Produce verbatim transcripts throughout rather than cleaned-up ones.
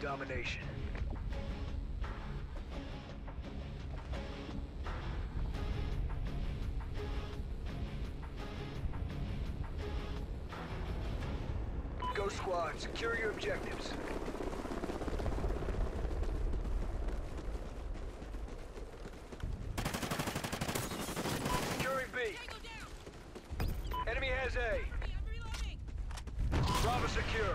domination. Go squad, secure your objectives. Securing B. Enemy has A. Bravo secure.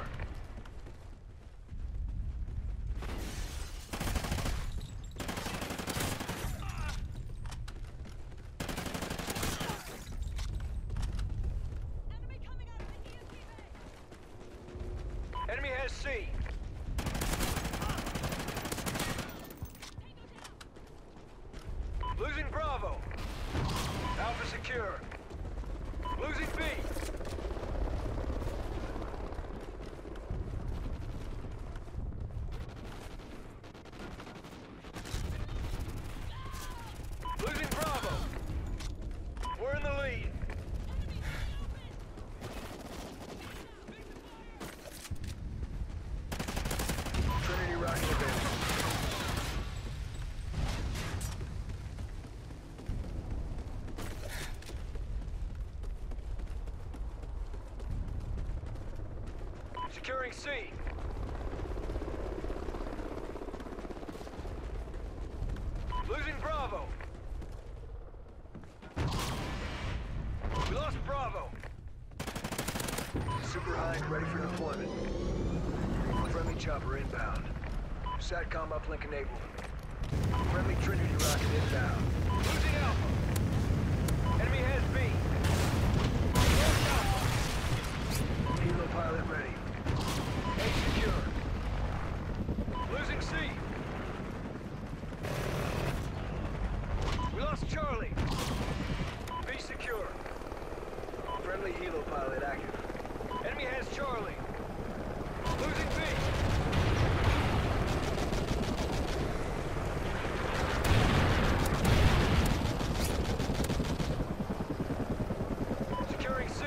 Enemy has C. Losing Bravo. Alpha secure. Losing B. Losing Bravo. We're in the lead. Trinity rocket available. Securing C. Losing Bravo. We lost Bravo. Super Hind ready for deployment. Friendly chopper inbound. SATCOM uplink enabled. Friendly Trinity rocket inbound. Losing Alpha. Enemy has B. Lost Alpha. Helo pilot ready. A secure. Losing C. We lost Charlie. B secure. Friendly helo pilot active. Enemy has Charlie. Losing B. Securing C.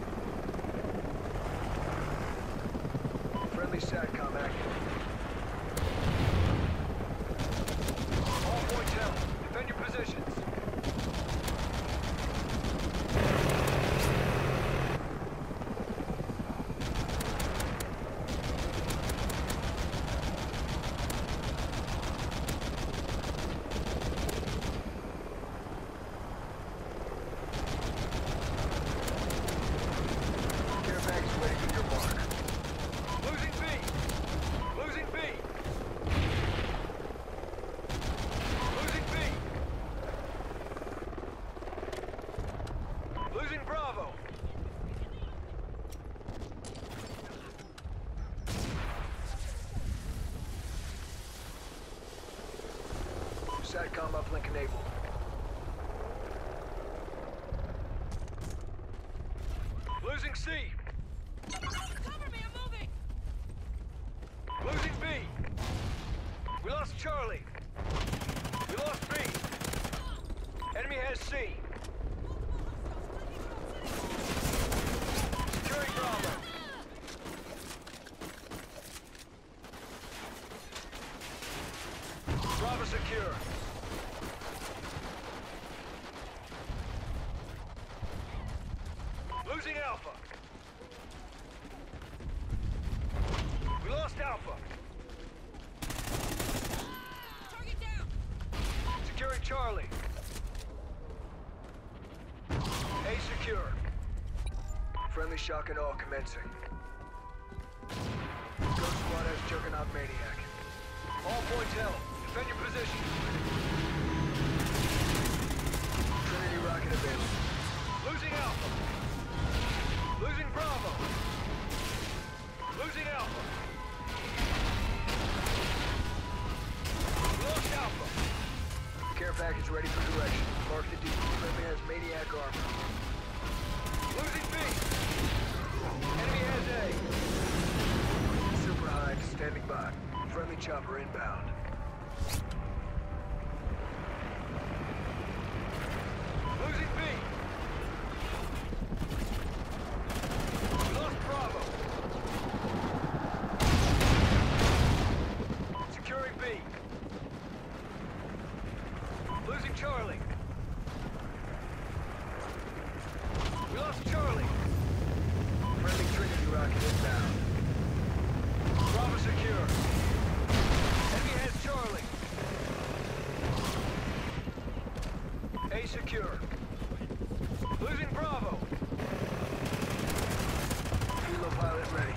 Friendly SATCOM active. All points held. Defend your positions. Care package ready for your mark. Losing B. Losing B. Losing B. Losing Bravo. SATCOM uplink enabled. Losing C. Cover me, I'm moving! Losing B. We lost Charlie. We lost B. Enemy has C. Securing Bravo. Bravo secure. Losing Alpha. We lost Alpha. Target down! Securing Charlie. A secure. Friendly shock and awe commencing. Ghost Squad has Juggernaut Maniac. All points held. Defend your position. Trinity rocket available. Losing Alpha. Losing Bravo. Losing Alpha. Lost Alpha. Care package ready for direction. Mark the D. Friendly has Maniac armor. Losing B. Enemy has A. Super Hind standing by. Friendly chopper inbound. Losing B. We lost Bravo. Charlie. We lost Charlie. Friendly Trinity rocket inbound. Bravo secure. Enemy has Charlie. A secure. Losing Bravo. Kilo pilot ready.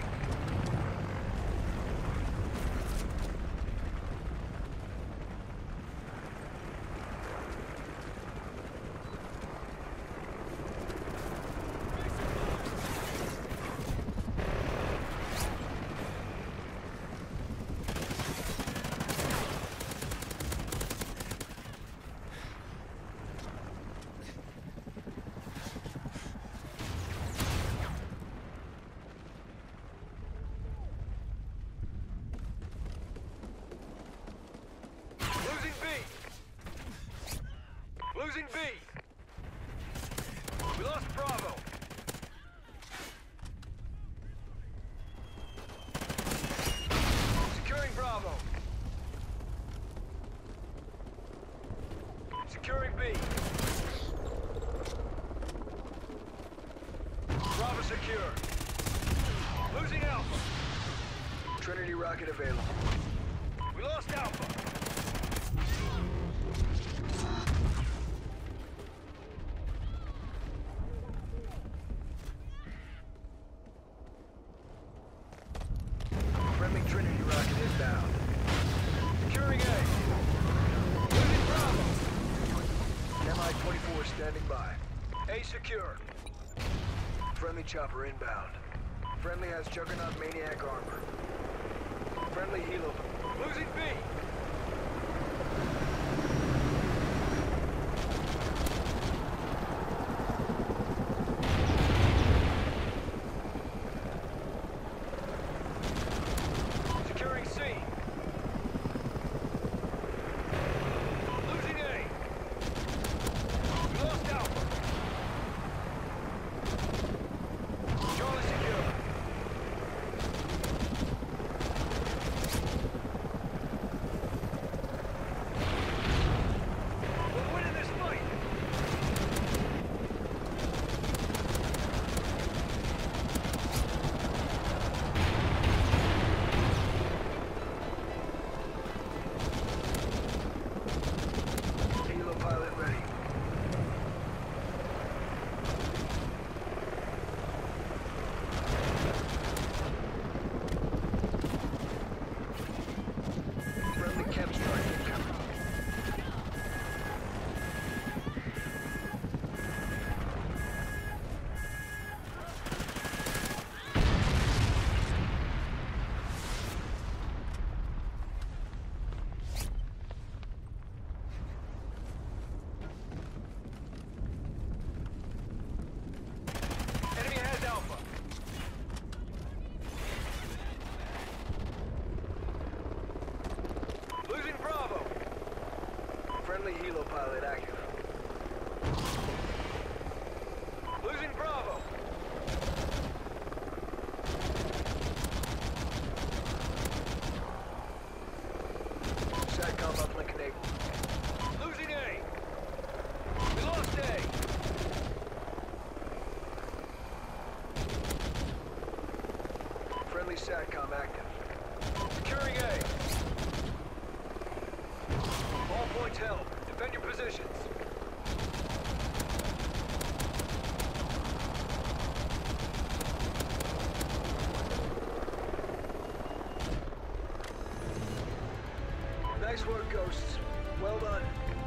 Losing B. We lost Bravo. Securing Bravo. Securing B. Bravo secure. Losing Alpha. Trinity rocket available. We lost Alpha. Friendly Trinity rocket inbound. Securing A. Losing Bravo. M I twenty-four standing by. A secure. Friendly chopper inbound. Friendly has Juggernaut Maniac armor. Friendly helo. Losing B. Securing C. Losing A. We lost Alpha. Charlie secure. We're winning this fight. Helo pilot ready. Friendly chem strike incoming. Enemy has Alpha. Losing Bravo. Friendly helo pilot active. Losing Bravo. Satcom uplink enabled. Losing A. We lost A. Friendly Satcom active. Securing A. All points held. Defend your positions. Nice work, Ghosts. Well done.